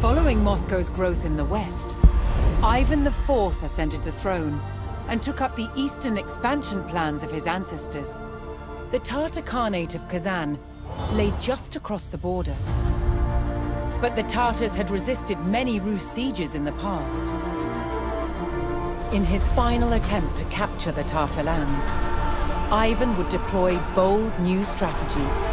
Following Moscow's growth in the west, Ivan IV ascended the throne and took up the eastern expansion plans of his ancestors. The Tatar Khanate of Kazan lay just across the border. But the Tatars had resisted many Rus sieges in the past. In his final attempt to capture the Tatar lands, Ivan would deploy bold new strategies.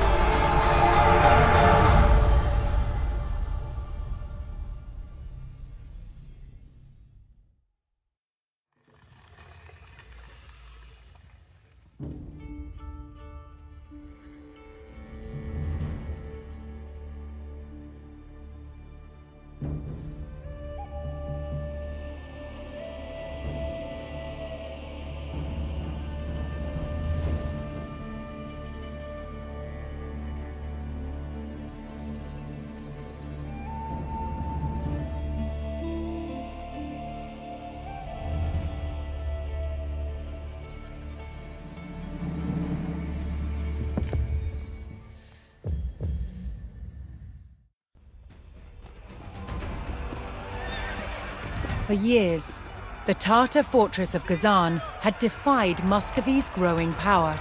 For years, the Tatar fortress of Kazan had defied Muscovy's growing power.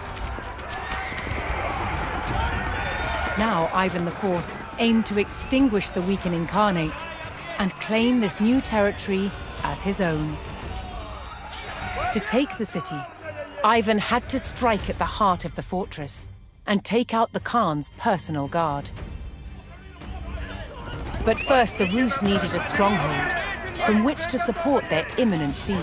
Now Ivan IV aimed to extinguish the weakening Khanate and claim this new territory as his own. To take the city, Ivan had to strike at the heart of the fortress and take out the Khan's personal guard. But first, the Rus needed a stronghold from which to support their imminent siege.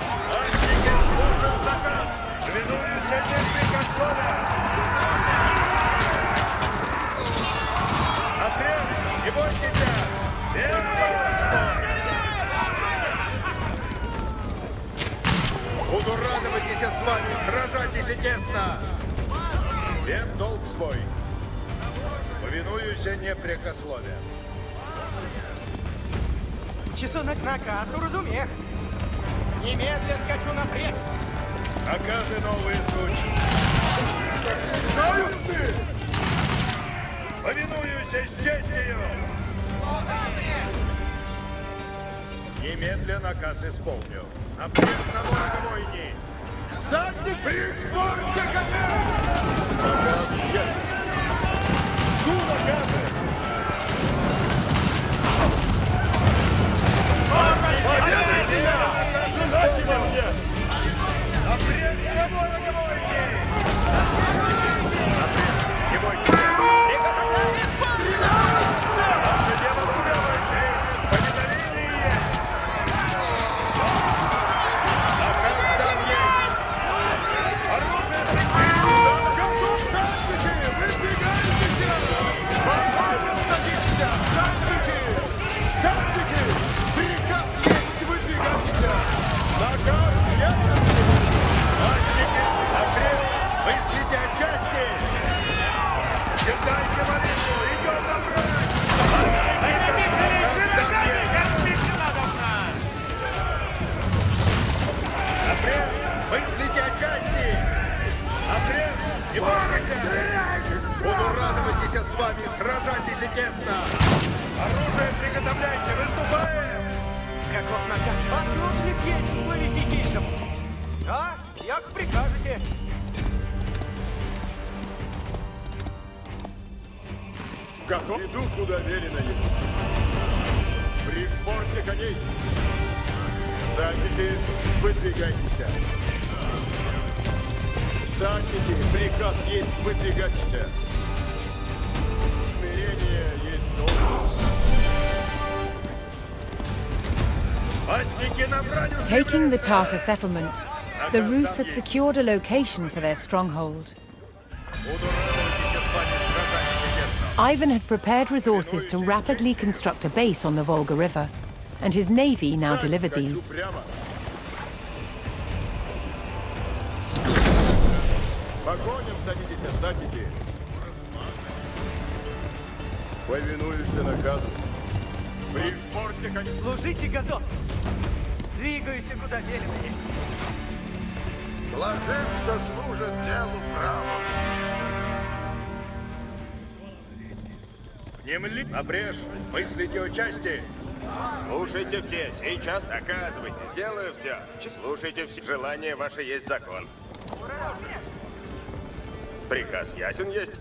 Буду радоваться с вами, сражайтесь тесно. Всем долг свой. Повинуюсь непрекословия. Часунок наказ уразумех. Немедля скачу напред. Наказы новые звучат. Знают ты! Повинуюсь с честью. Немедля наказ исполню. Напред на ворога войни. Всадник пришпорьте коня! Наказ ясен. Жду наказы. Буду радоваться с вами, сражайтесь тесно. Оружие приготовляйте, выступаем. Каков наказ? Послушник есть, слави сикийскому. А, як прикажете. Готов? Иду, куда велено есть. Пришпорьте коней. Всадники, выдвигайтесь. Всадники, приказ есть, выдвигайтесь. Смирение есть должность. Taking the Tatar settlement, the Rus had secured a location for their stronghold. Ivan had prepared resources to rapidly construct a base on the Volga River, and his navy now delivered these. Служите готов. Двигайся, куда велено есть. Блажен, кто служит делу правому. Внемли... Напряжь! Мыслите о части! Слушайте все, сейчас наказывайте, сделаю все. Слушайте все, желание ваше есть закон. Приказ ясен есть?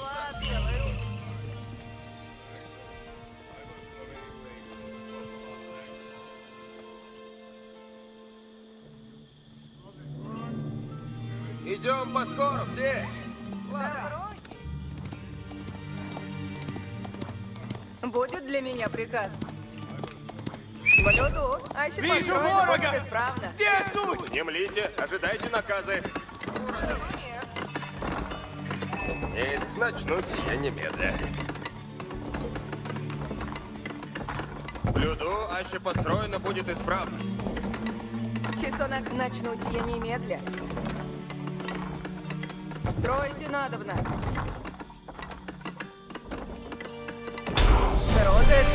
Идем поскоро, все! Будет для меня приказ. Блюду, а еще Вижу построено ворога! будет исправно. Здесь суть! Внемлите, ожидайте наказы. Есть, начну сие немедля. Блюду, аще построено будет исправно. Часонок начну сие немедля. Строите надобно. Дорога.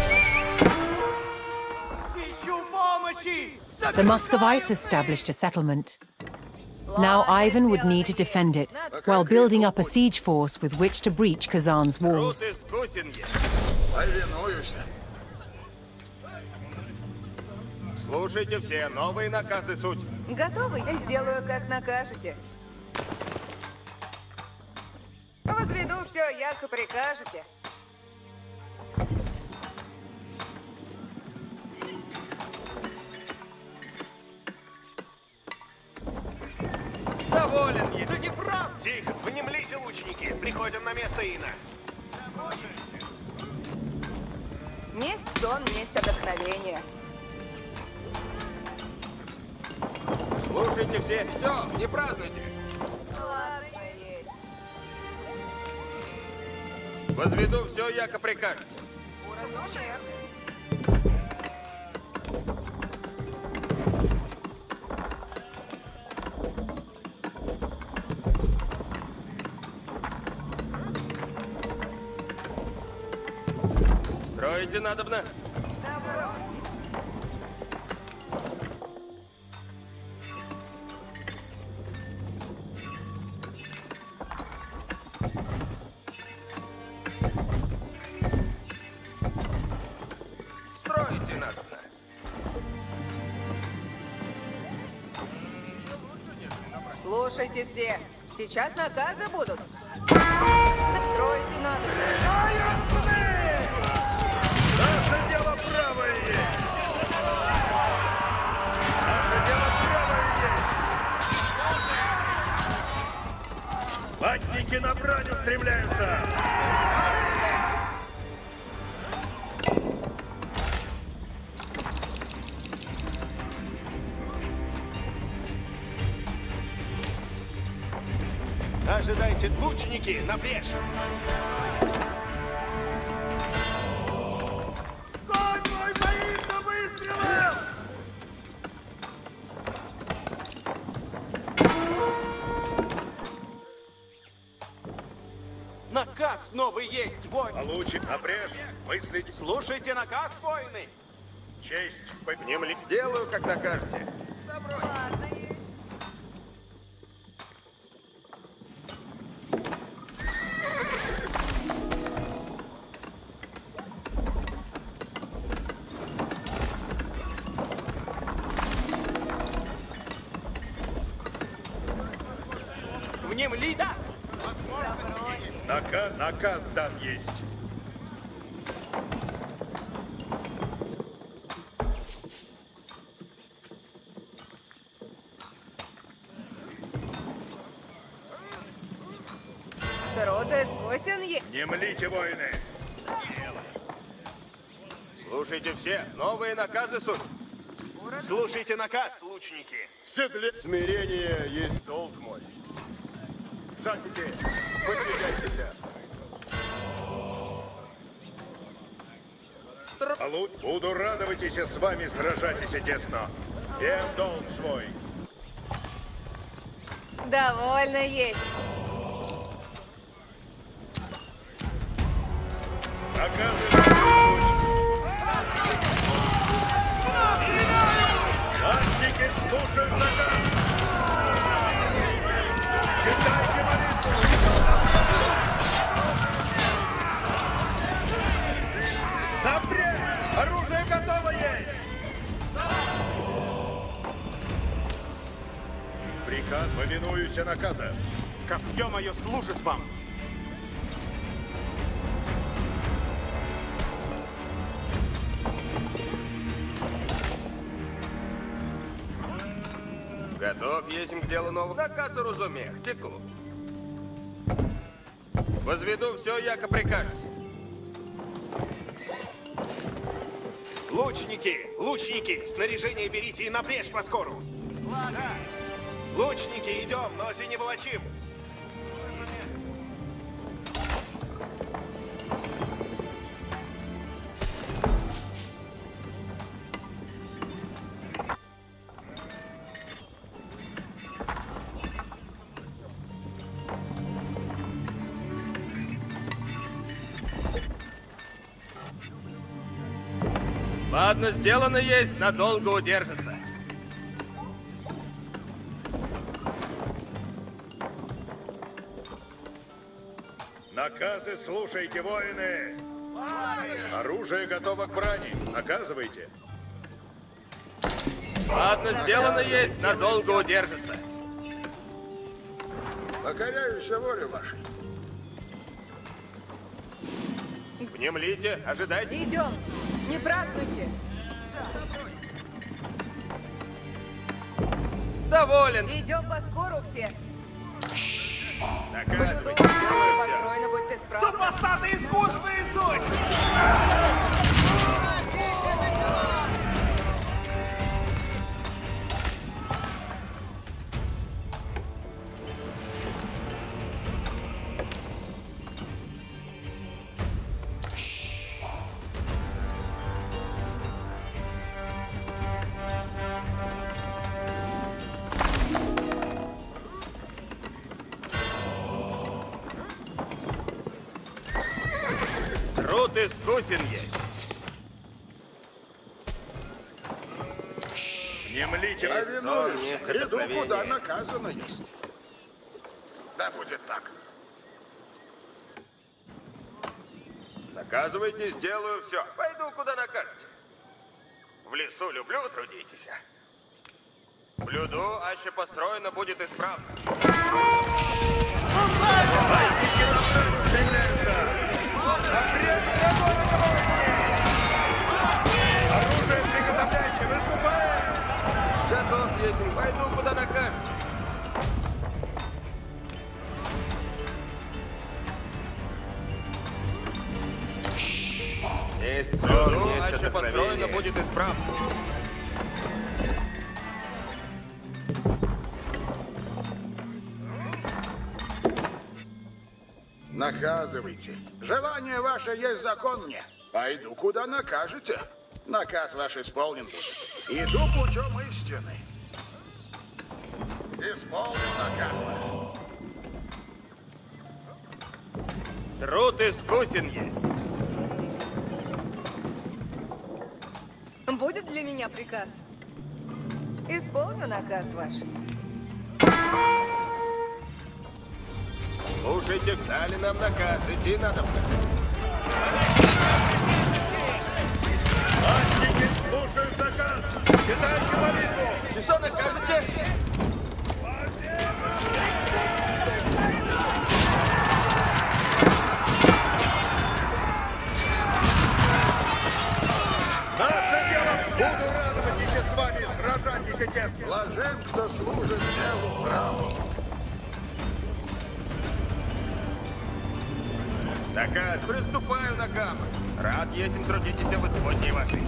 Ищу помощи! The Muscovites established a settlement. Now Ivan would need to defend it, while building up a siege force with which to breach Kazan's Рут walls. искусен есть. Повинуюсь. Слушайте все, новые наказы суть. Готовы? Сделаю, как накажете. Возведу все, яко прикажете. Доволен я. Ты не прав! Тихо, внемлите, лучники. Приходим на место Ина. Несть сон, несть отдохновение. Слушайте все, идем, не празднуйте. Ладно, есть. Возведу все, яко прикажете. Разумеешь? Строите надобно? Добро. Строите надобно. Слушайте все. Сейчас наказы будут. Стройте надобно. Наше дело правое есть! Наше дело правое есть! Латники на брань устремляются! Ожидайте, лучники, на брешь! Конь мой боится выстрелов! Наказ новый есть, воин! Получит напряжь, мыслить, Слушайте наказ, воины! честь, Внемли, делаю, как накажете. Ладно, есть. Внемли, да! наказ дан есть. Рода искусен есть. Не млите, воины! Слушайте все, новые наказы суть. Слушайте наказ, лучники! В седле! Смирение есть долг мой. Садите! Выдвигайтесь! Буду радоваться с вами сражайтесь тесно. Ем долг свой. Довольно есть. Латники слушают наказ! Читайте молитву! Напрямик! Оружие готово есть! Приказ, повинуюсь наказа. Копье мое служит вам. Готов есть к делу нового наказу, разумех, теку. Возведу все, яко прикажете. Лучники, лучники, снаряжение берите и напрежь поскору. Ладно. Лучники, идем, носи не волочим. Ладно, сделано есть, надолго удержится. Наказы слушайте, воины! Оружие готово к брани. Наказывайте. Ладно, сделано есть, надолго удержится. Покоряюсь воле вашей. Внемлите, ожидайте. Идем. Не празднуйте. Доволен. Идем поскору все. Наказывайте. Иначе Все. построено будет исправно. Супостаты искусства и суть! Труд искусен есть. Внемлите, Есть сон, есть гряду, вдохновение. куда наказано есть. Да будет так. Наказывайте, сделаю все. Пойду, куда накажете. В лесу люблю, трудитесь. Блюду, аще построено будет исправно. Оружие приготовляйте, выступаем! Готов есть, пойду, куда накажете. Есть сон, есть аще построено будет исправно. Наказывайте. Желание ваше есть закон мне. Пойду, куда накажете. Наказ ваш исполнен будет. Иду путем истины. Исполнил наказ ваш. Труд искусен есть. Будет для меня приказ. Исполню наказ ваш. Слушайте, вся ли нам наказ? Идти надо. Мальчики слушают наказ. Читайте молитву. Часо накажете? Наше дело. Буду радовать с вами, сражайтесь тесно. Блажен, кто служит делу праву. Наказ, приступаю на камеру. Рад есим трудитесь в Господней вашей.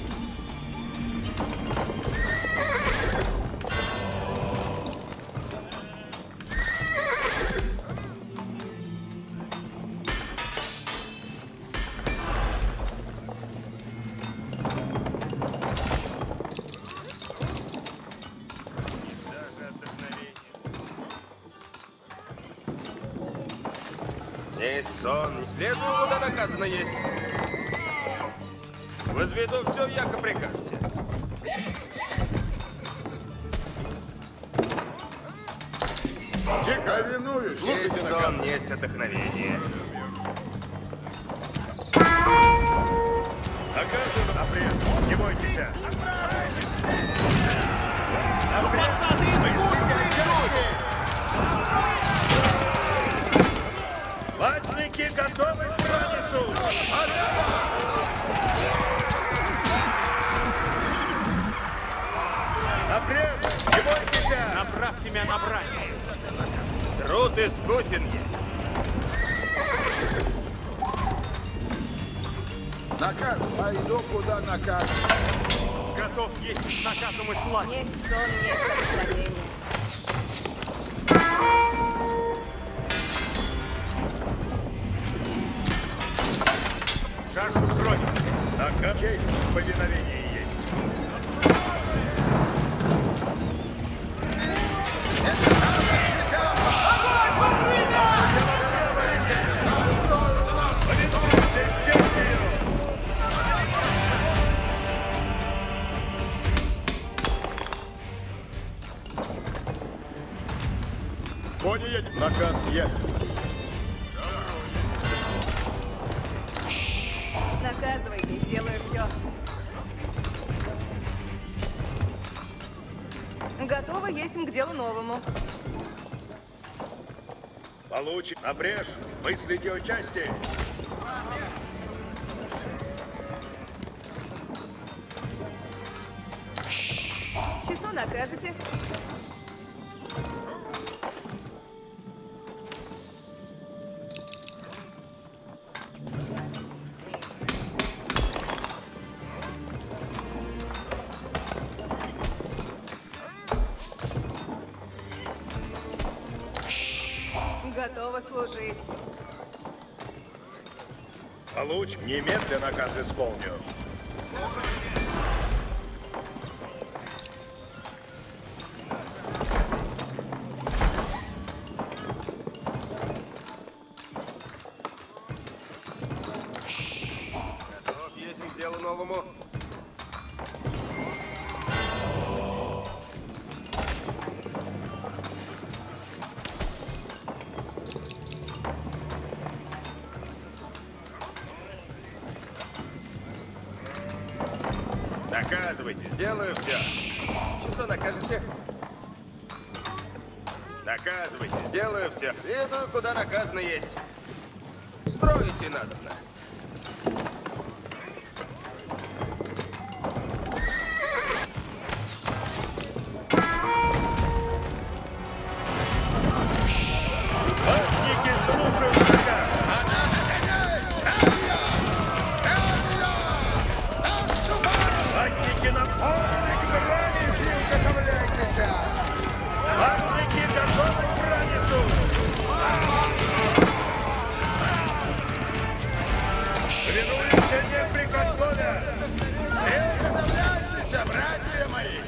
Есть сон. Следую, куда наказано есть. Возведу все, яко прикажете. Тихо винуюсь. Есть сон, есть отдохновение. бойтесь! Латники готовы к пронесу! Напред! Не бойтесь! Направьте меня на брань. Труд искусен есть. Наказ, пойду, куда наказ. Готов есть наказом и славе. Несть сон, несть обыкновение. Жажду крови. Наказ, честь, повиновение есть. Кони едет. Наказ ясен. Наказывайте, сделаю все. Готово есть к делу новому. Получи. Напрежь. Мыслите о части. Часу накажете. Готова служить. Получ. Немедленно наказ исполню. Готов есть к делу новому. Наказывайте, сделаю все. Часу накажете? Наказывайте, сделаю все. Следую, куда наказано есть. Строите надобно. Латники слушают наказ. Латники наполнены к брани, приготовляйтесь! Латники готовы к пронесу! Повинуемся непрекословия! Приготовляйтесь, братья мои!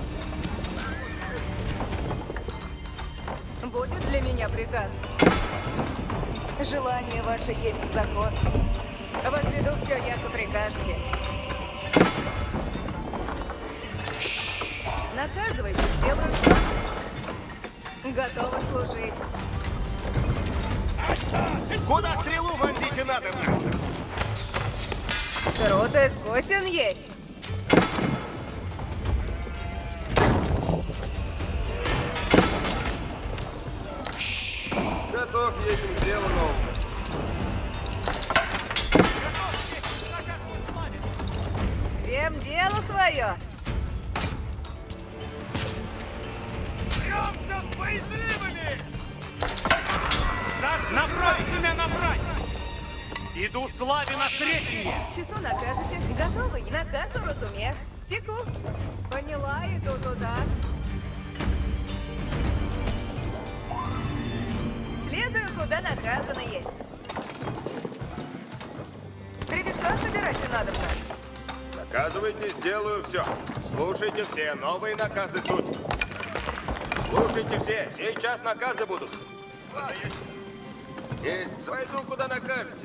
Будет для меня приказ. Желание ваше есть закон. Возведу все, яко прикажете. Наказывайте, сделаю все. Готова служить. Куда стрелу вонзите надобно? Труд искусен есть. Готов есть к делу новому. Вем дело свое. Направьте меня на брань! Иду славе на среднее! Часу накажете. Готовы? Наказ уразумех. Теку. Поняла, иду туда. Следую, куда наказано есть. Древеца собирать не надо брать. Наказывайте, сделаю все. Слушайте все, новые наказы суть. Слушайте все, сейчас наказы будут. Есть, пойду, куда накажете.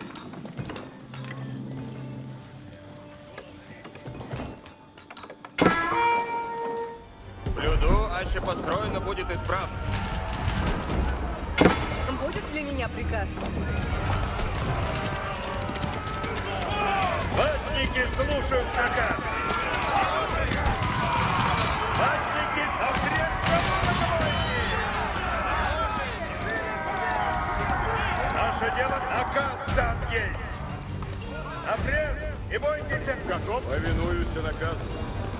Блюду, аще построено будет исправно. Будет для меня приказ. Латники слушают наказ. Мальчики, обрежь колонну! Наше дело наказ там есть. Обрежь, не бойтесь, готов. Повинуюсь наказу.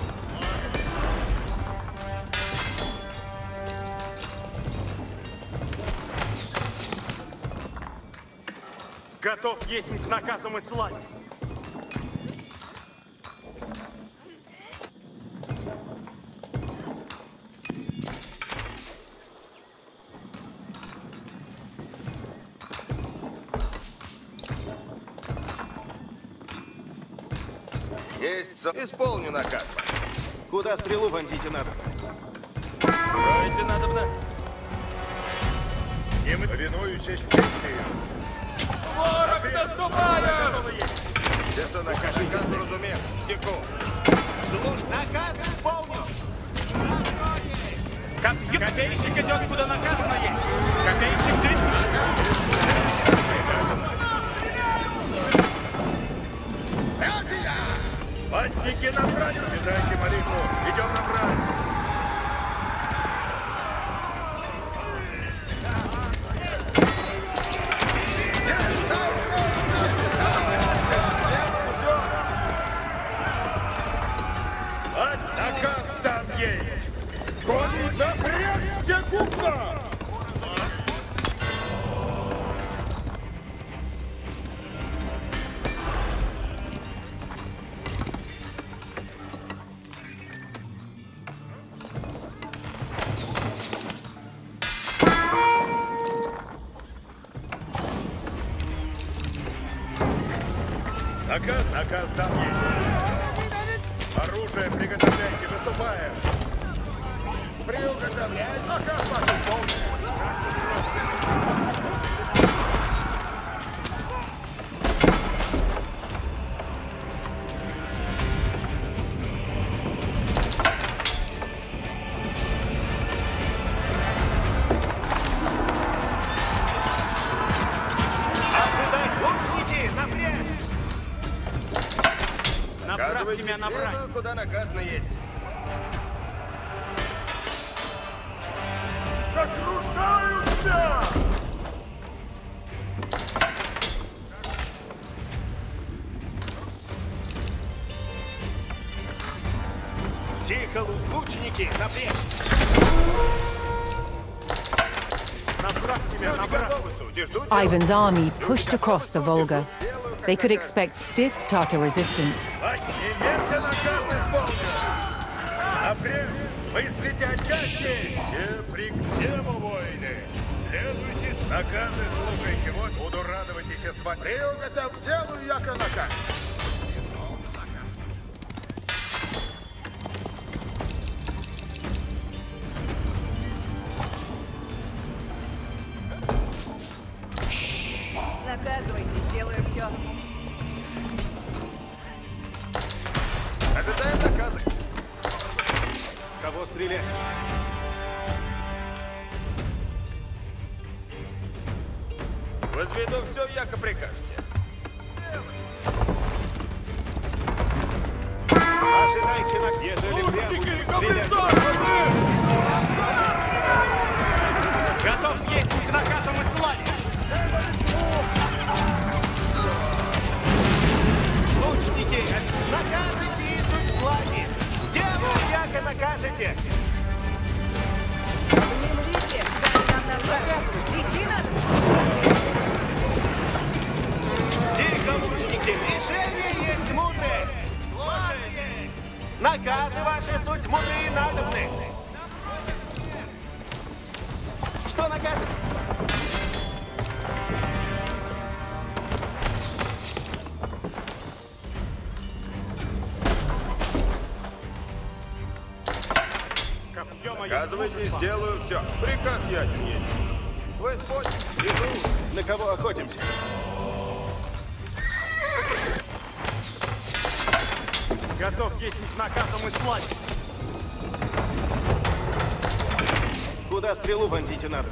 Готов есть к наказам и славе. Есть, исполню наказ. Куда стрелу вонзите надо? Строите надобно. Им повинуюсь честью. Ворог наступает! Где накажите, разумею, теку. Слушай, наказ исполню! Копейщик идет, куда наказано есть! Копейщик, ты! Батники на брань, читайте молитву. Идем на брань. Вот наказ там есть. Кони напрячься, купно! Наказ там есть. Оружие приготовляйте, выступаем. Приготовлять. Наказ ваш исполнен. Направьте меня на брань. Куда наказано есть. Сокрушаются! Тихо, лучники, напрячь! Направьте меня на брань! Ivan's army pushed across the Volga. They could expect stiff Tatar resistance. Немедленно наказ исполнен. Апрель, мыслите о чести. Все воины, следуйте. Наказы слушайте. Вот буду радовать еще с вами. Приготов, сделаю, яко наказ. Наказывайте, сделаю все. Ожидаем наказы. Кого стрелять? Возведу все, яко прикажете. Ожидайте на... Ежели лучники, стрелять! Готов есть к наказам и славе! Лучники, наказы сии суть влаги! Сделаю, яко накажете! Внемлите, как нам направить. Идти надо. Тихо, лучники! Решение есть мудрое! Слушаюсь! Наказы ваши суть мудрые и надобны! Что накажете? Наказывайте, сделаю все. Приказ ясен есть. Вы спорите? Иду. На кого охотимся? Готов есть к наказам и славе. Куда стрелу вонзите надо?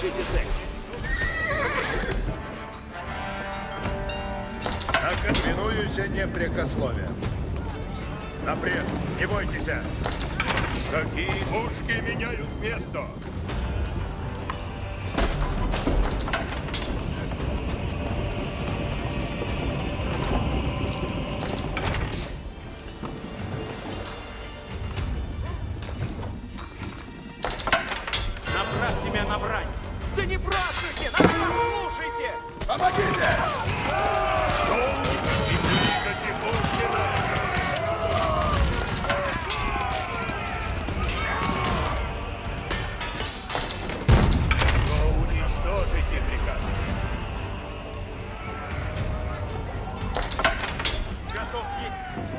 Укажите цель. Так повинуюся непрекословие. Напред, не бойтесь. Какие пушки меняют место? Направьте меня на брань. Да не бросайте! Слушайте! Помогите! Что у них? Двигайте пушки Что уничтожите приказ? Готов есть.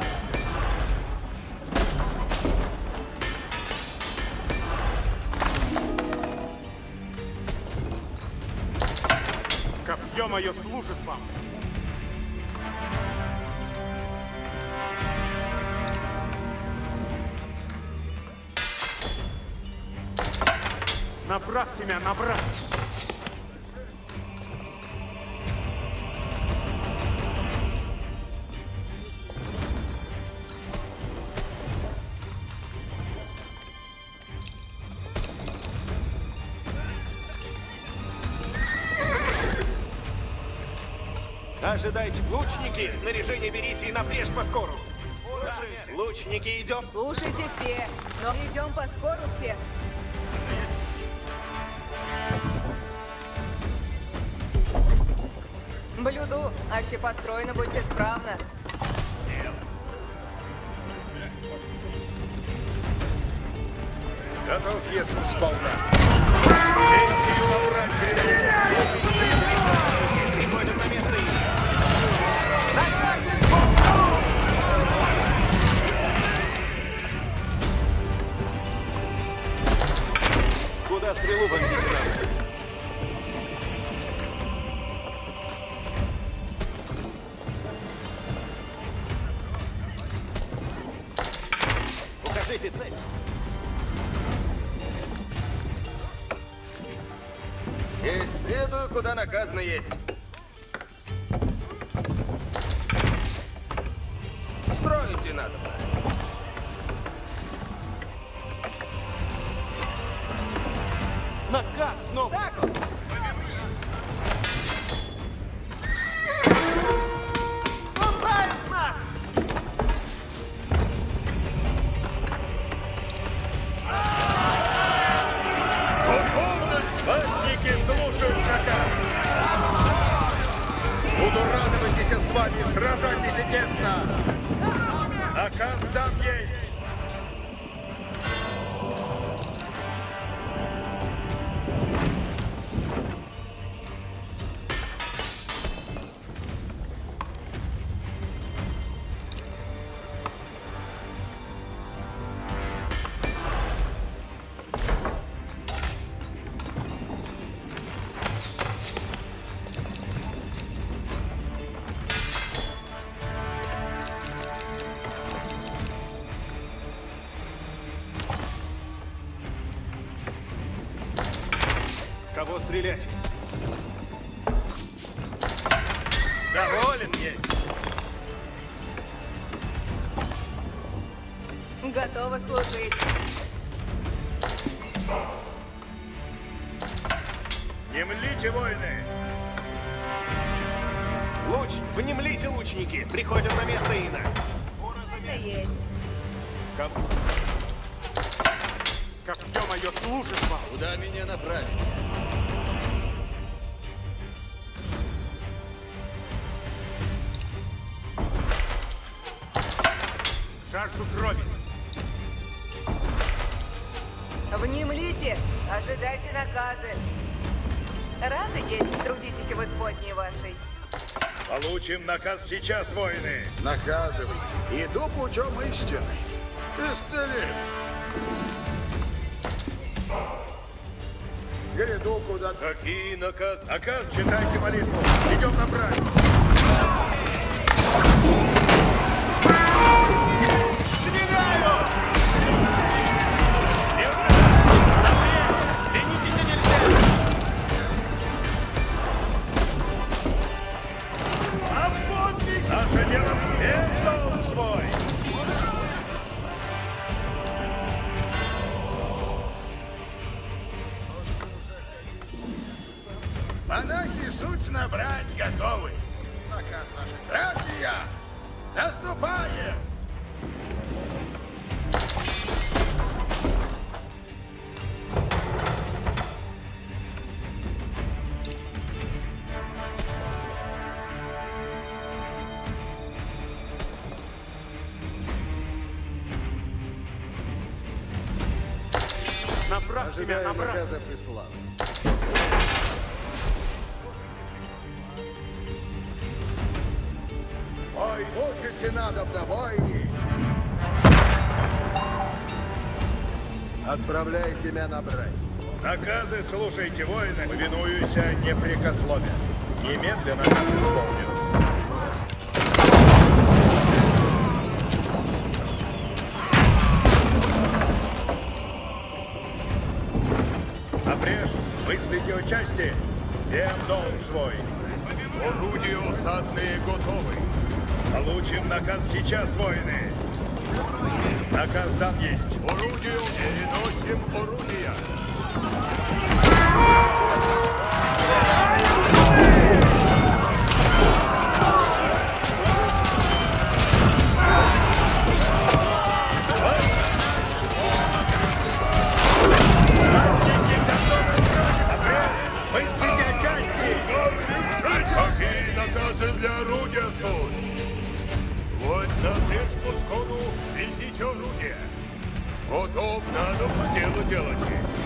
Копье мое служит вам. Направьте меня на брань. Ожидайте, лучники, снаряжение берите и напрежь поскору. Лучники, идем. Слушайте все, но идем поскору все. Блюду, аще построено будьте справно. Готов, если сполна. Честью вобрать перед Приходим на место. Куда стрелу вонзить надо? Укажите цель. Есть, следую, куда наказано есть. Строите надо. Наказ снова. Так он. Убавить нас! Готовность! Ватники слушают наказ! Буду радоваться с вами, сражайтесь тесно! Наказ дам есть! Кого стрелять? Доволен есть. Готово служить. Не млите, воины! Луч, внемлите, лучники. Приходим на место Ина. Это есть. Копье мое служит вам. Куда меня направить? Жажду крови. Внемлите, ожидайте наказы. Рады есть, трудитесь в исподней вашей. Получим наказ сейчас, воины! Наказывайте. Иду путем истины. Исцелит. Гряду куда-то. Какие наказ? Наказ, читайте молитву. Идем на брань. Ленитесь нельзя. Монахи суть на брань готовы. Наказ ваших братья. Наступаем! Направьте меня на брат. Ой, мучите надо, войни! Отправляйте меня на брань. Наказы слушайте, воины. Повинуюсь непрекословен. Немедленно наказ исполню. Напрежь, мыслите о части. Всем долг свой. Орудия осадные готовы. Получим наказ сейчас, воины. Наказ дан есть. Орудия переносим орудия. Мыслите о части. Какие наказы для орудия тут? Вот напрежь пускону, везите орудие. Готов, надо по делу делать.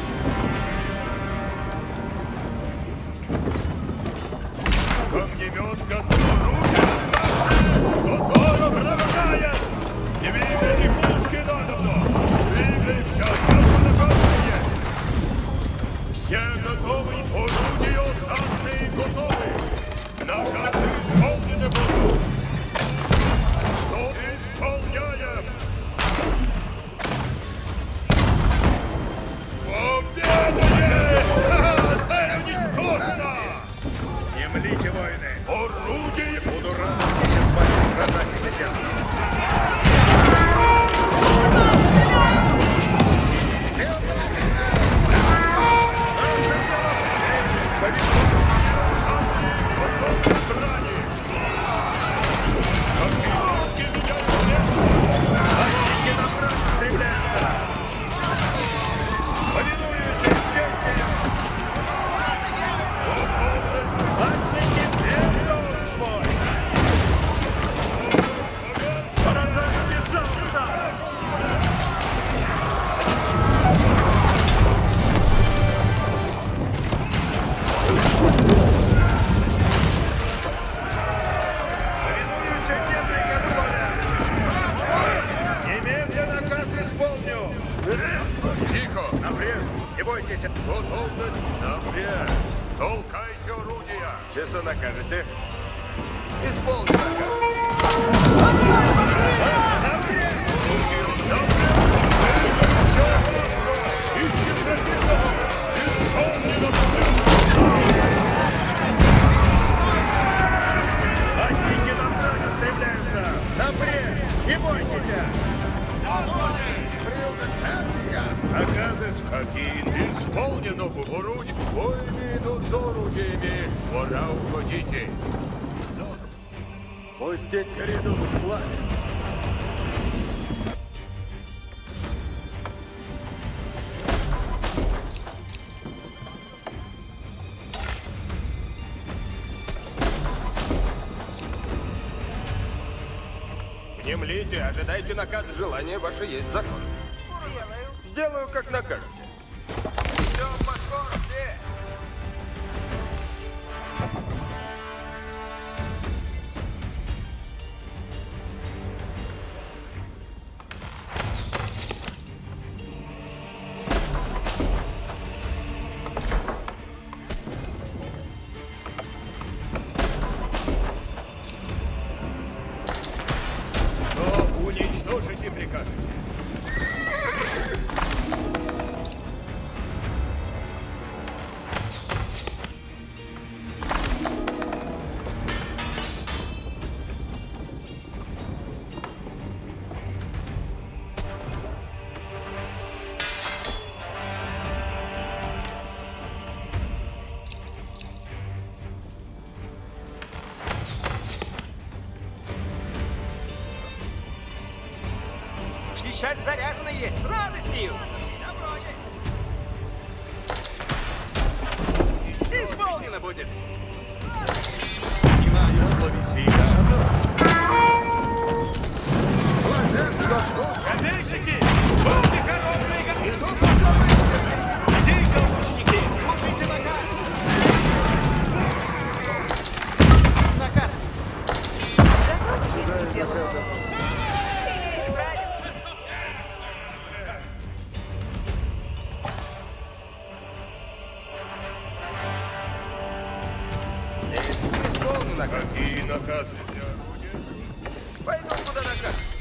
Огнемет готов, орудие, готово, провожаем! Двигайте пушки надобно! Двигаемся, наказание! Все готовы, орудия осадные готовы! Наказы исполнены будут! Что исполняем? Победа есть! Цель уничтожена! Не млите, воины. Орудие! Буду рад вместе с вами страдать сейчас. Готовность напрячь! Толкайте орудия! Часу накажете? Исполни наказ. Охотники на броню стреляются! Напрячь! Не бойтесь! Наказы с Какие исполнено орудие! Воины идут за орудиями! Пора уходите! Пустить коридор славе. Внемлите, ожидайте наказа. Желание ваше есть закон. Сделаю, как накажете. Все, пошел, все! Что уничтожите прикажете? Пищать заряжено есть, с радостью! Исполнено будет! Блаженство слуг! Копейщики! Будьте хорошие! Иду путем истины! Идите-ка, лучники! Слушайте наказ! Наказывайте! Готовы, если дело нового? Сие исправим. Исполни наказ. Какие наказы для орудия? Пойду, куда накажете.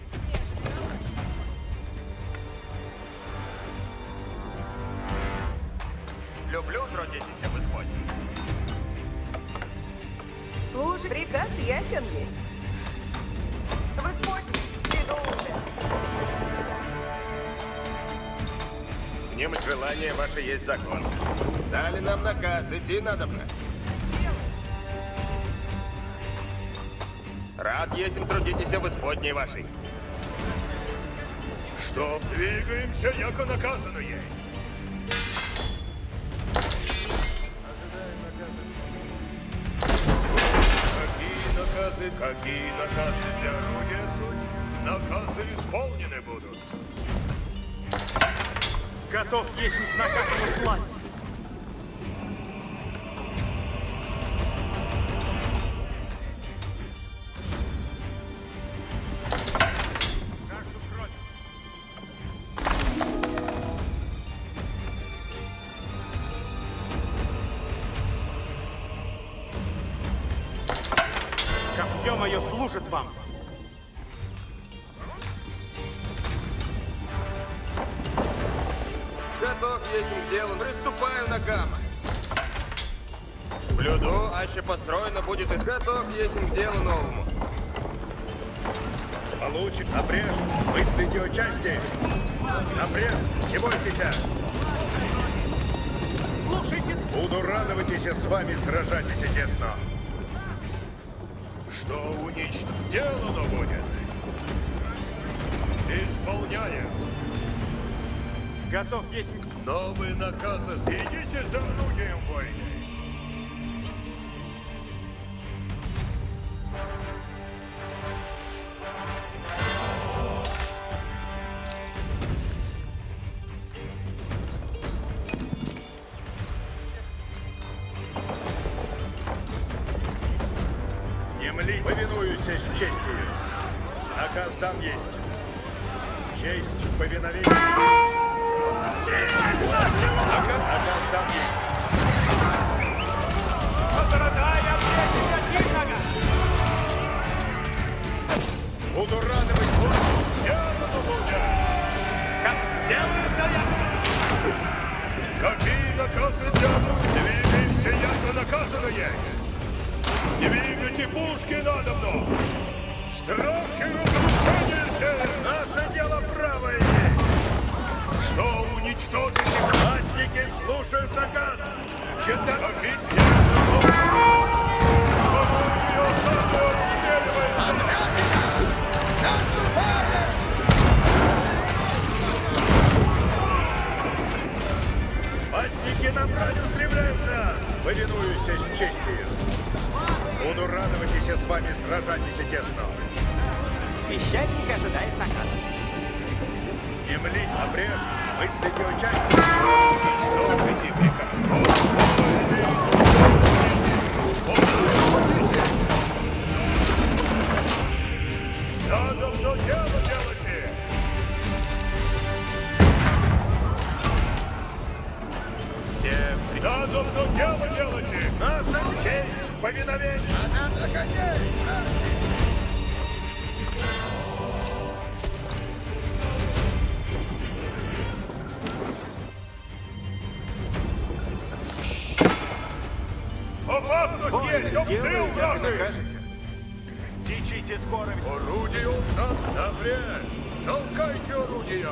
Люблю трудитесь в Испании. Слушай, приказ ясен есть. В исподней, иду уже. Внемать желание ваше есть закон. Дали нам наказ, идти надобно. Сделай. Рад есим трудитесь в Исподней вашей. Что, двигаемся, яко наказано есть. Какие наказы для орудия суть? Наказы исполнены будут. Готов есть наказ слать! Копье мое служит вам! Готов есим к делу, приступаю на гамма. Блюду, аще построено будет и готов есим к делу новому. Получит напряжь, мыслите о части. Напряжь, не бойтесь. Слушайте! Буду радоваться с вами сражайтесь тесно. Что уничтожено, сделано будет. Исполняем. Готов есть... Новые наказы. Идите за орудием войны. Не мли, повинуюсь с честью. Наказ дан есть. Честь в повиновении. Наказ дан есть. Буду радовать, буду сделано будет. Как сделаю все я! Какие наказы для орудия? Двигайся, яко наказано есть. Двигайте пушки надобно. Страх и разрушение. Наше дело правое есть. Что уничтожите? Платники слушают наказ. Читать. Как и Платники на брань устремляются. Повинуюсь с честью. Буду радоваться с вами сражайтесь тесно. Пещерник ожидает наказа. Не млить, напряжь, мыслите о части. Что противника? Надо все дело делайте. Всем надо все дело делайте. Наша честь, повиновение. А нам на коне. Опасность есть, в тыл наши! Накажете. Дичите скоро. Орудие сам напрячь! Толкайте орудия!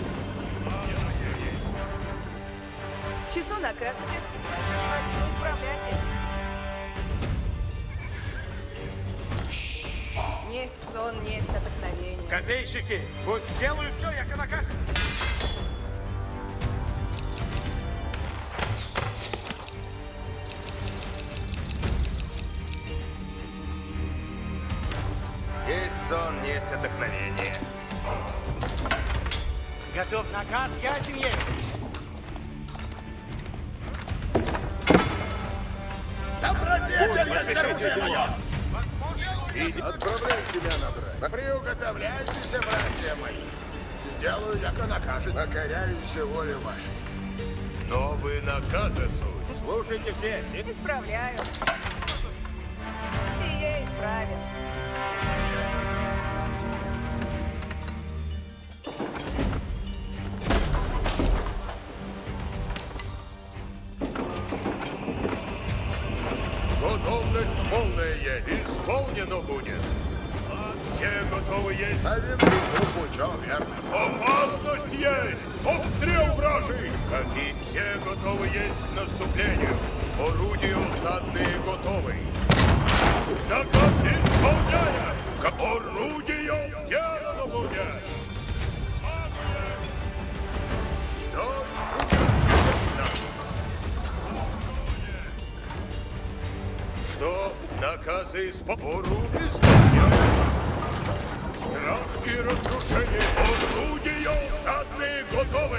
Часу накажете. Начну исправлять их. Несть сон. Сон несть отдохновение. Копейщики, вот сделаю все, як накажете. Есть сон, есть отдохновение. Готов наказ, ясен есть. Добродетель, Поспешите, сеньор. Отправляй себя на брать. Приуготовляйтесь, братья мои. Сделаю, яко накажет. Покоряюсь воле вашей. Новые наказы, суд. Слушайте все. Исправляю. Сие исправим. Готовность полная есть. Исполнено будет. Все готовы есть. Повинуйся путем, верно? Опасность есть! Обстрел вражий! Какие все готовы есть к наступлению. Орудия усадные готовы. Наказ исполняя! Орудие сделано будет! Что? Наказы исполняя! Страх и разрушение! Орудия усадные готовы!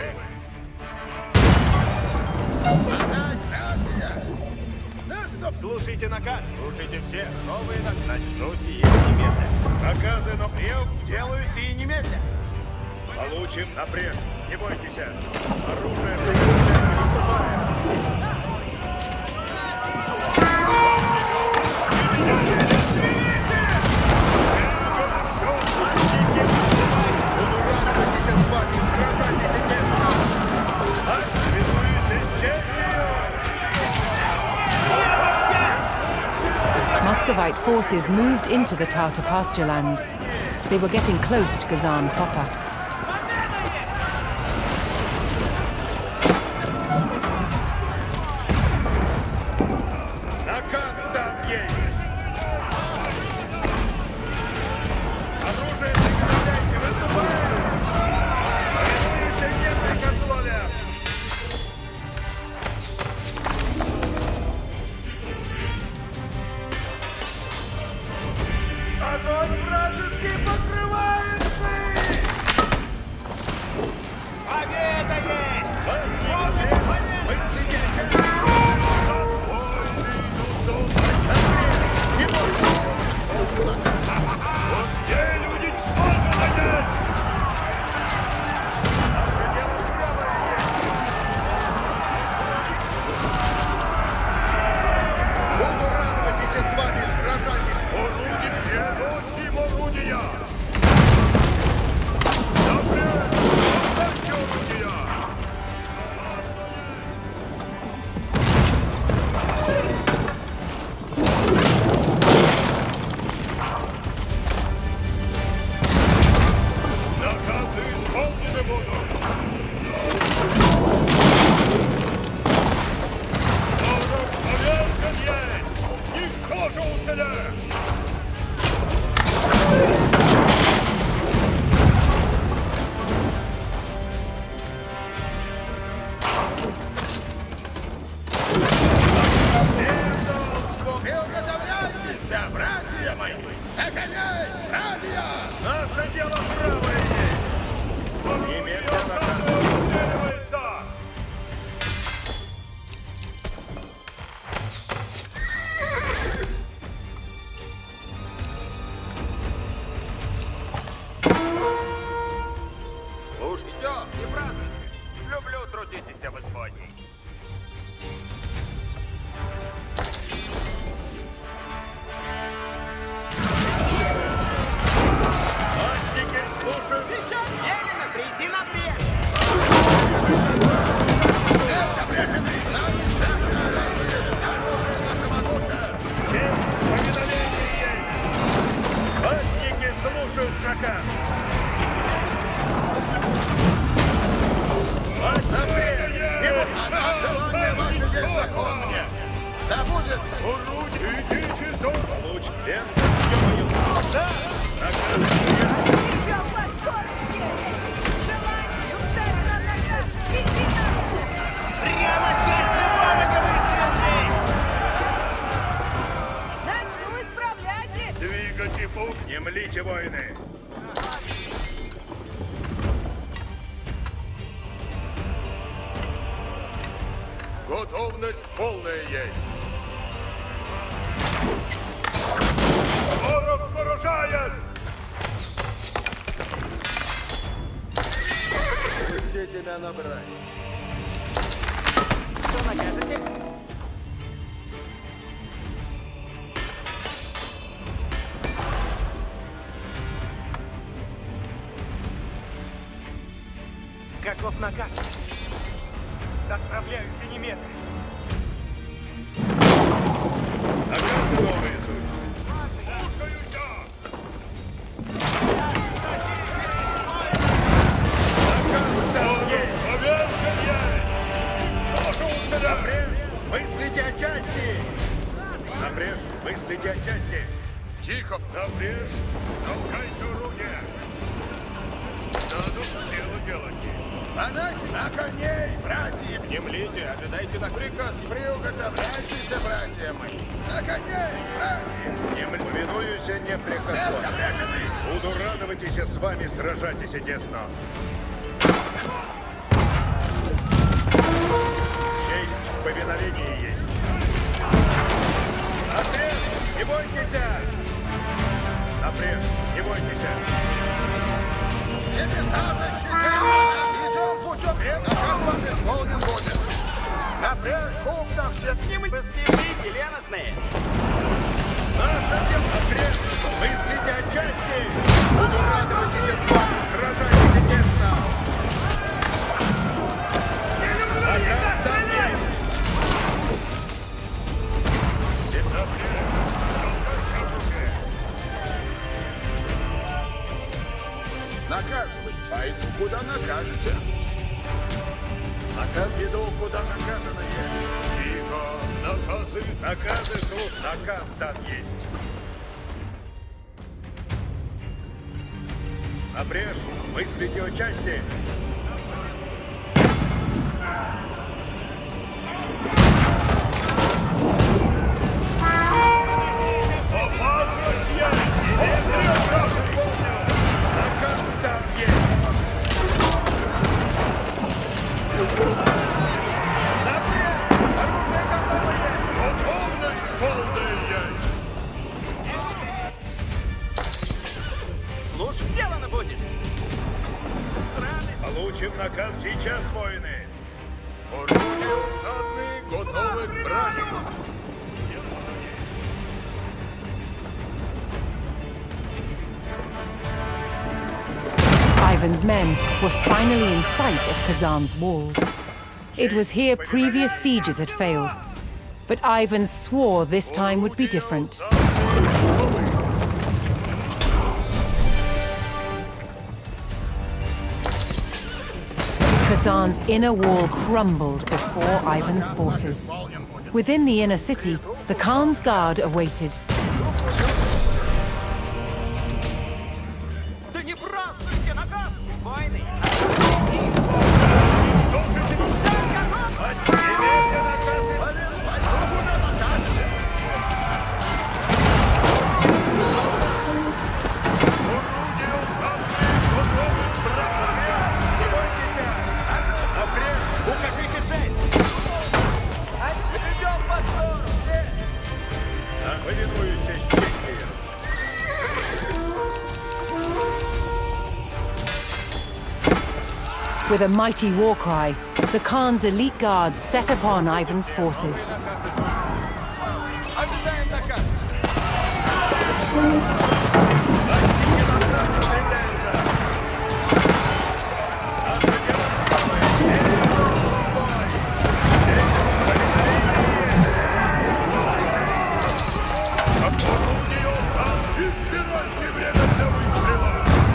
Слушайте наказ. Слушайте все. Новые начну сие немедленно. Наказы на прием сделаю сие немедля. Получим напряг. Не бойтесь. Оружие приготовлено, выступаем. Muscovite forces moved into the Tartar pasture lands. They were getting close to Kazan proper. Наказ там есть. Оружие приготовляйте, выступаем. Повинуемся всем прикословиям. Огонь вражеский покрывается! Победа есть! Мыслите! Вот где люди что надеть? Буду радоваться с вами, сражайтесь. Орудие, переносим орудия! Напрямик! Отдайте орудия! Наказы исполнены будут! Город повержен есть! Никто же уцелеет! Приготовляйтесь, братья мои. Догоняй, братья. Наше дело правое есть! Немедленно обстреливается! Слушайте, идем, не празднуйте. Люблю трудитесь в Испании. Мальчики, слушают! Велено прийти на бред! Честь повиновения есть! Мальчики, слушают приказ! Желание ваше есть закон мне. Да будет. Орудие, идите за... Получ, верно? Да! Наказ Внемлите, воины! Готовность полная есть! Ворог поражает! Пустите меня набрать. Что накажете? Каков наказ? Отправляюсь немедленно. Наказы новые суть! Слушаюся! Наказ там есть! Повержение! Пошел Напрежь! Мыслите о части! Напрежь! Мыслите о части! Тихо! Напрежь! Толкайте орудие! Надо дело делать! Манать на коней, братья! Внемлите, ожидайте на приказ. Приуготовляйтесь, братья мои! На коней, братья! Повинуюсь непрекословно. Буду радоваться с вами сражатись тесно. Честь в повиновении есть. Напред! Не бойтесь! Напред! Не бойтесь! Небеса защитят нас! Идем путем! Наказ ваш исполнен будет! Напряжь бубнов всех! Не вы спешите, леностные! Наше дело напред! Мыслите о части! Буду радоваться с вами сражатись тесно! Наказ там есть! Все напред! Толкайте оружие! Наказывайте. Пойду, куда накажете. Наказ веду, куда наказанные. Тихо! Наказы! Наказы, слух! Наказ там есть. Напрежь! Мыслите о части! Опасность есть! Наказ исполнен! Наказ там есть! Напред! Оружие готовое! Готовность полная есть! Слушай, сделано будет! Получим наказ сейчас, воины! Орудия усадные готовы к брани! Ivan's men were finally in sight of Kazan's walls. It was here previous sieges had failed, but Ivan swore this time would be different. Kazan's inner wall crumbled before Ivan's forces. Within the inner city, the Khan's guard awaited. Да не празднуйте наказ, войны! Укажите цель! Идем по сторону! Повинуюсь с честью. With a mighty war cry, the Khan's elite guards set upon Ivan's forces. Ожидаем наказ! Избирайте время для выстрела!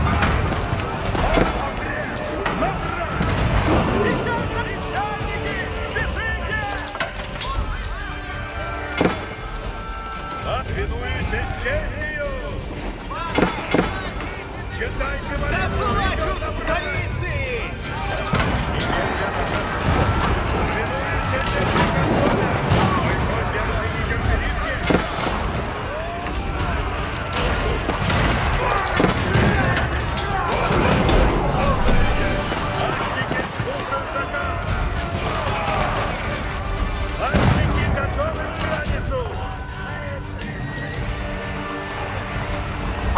Повинуюсь с честью! Читайте мои Плачут полиции! Повинуюсь с беспрекословно! Мой ход делает нетерпеливее!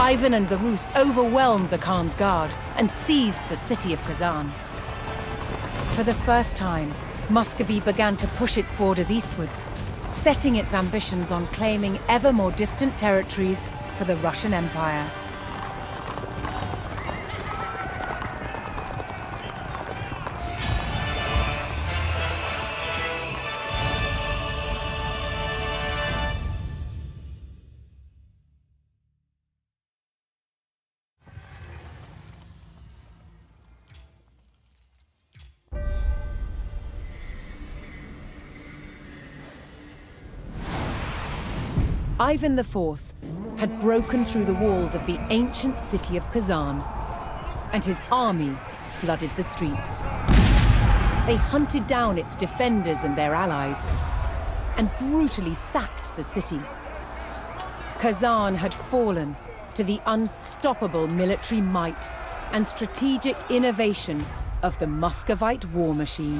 Ivan and the Rus overwhelmed the Khan's guard and seized the city of Kazan. For the first time, Muscovy began to push its borders eastwards, setting its ambitions on claiming ever more distant territories for the Russian Empire. Ivan IV had broken through the walls of the ancient city of Kazan, and his army flooded the streets. They hunted down its defenders and their allies, and brutally sacked the city. Kazan had fallen to the unstoppable military might and strategic innovation of the Muscovite war machine.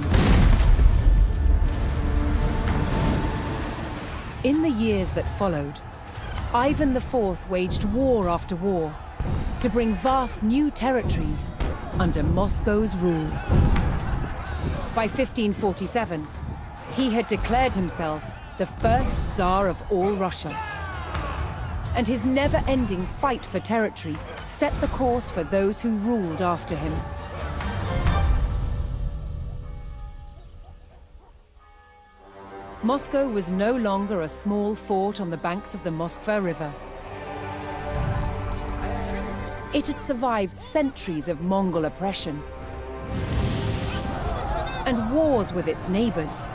In the years that followed, Ivan IV waged war after war to bring vast new territories under Moscow's rule. By 1547, he had declared himself the first Tsar of all Russia. And his never-ending fight for territory set the course for those who ruled after him. Moscow was no longer a small fort on the banks of the Moskva River. It had survived centuries of Mongol oppression and wars with its neighbors.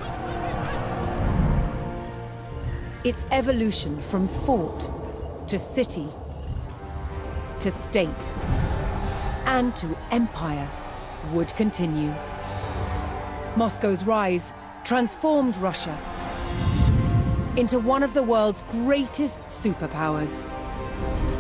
Its evolution from fort to city to state and to empire would continue. Moscow's rise transformed Russia into one of the world's greatest superpowers.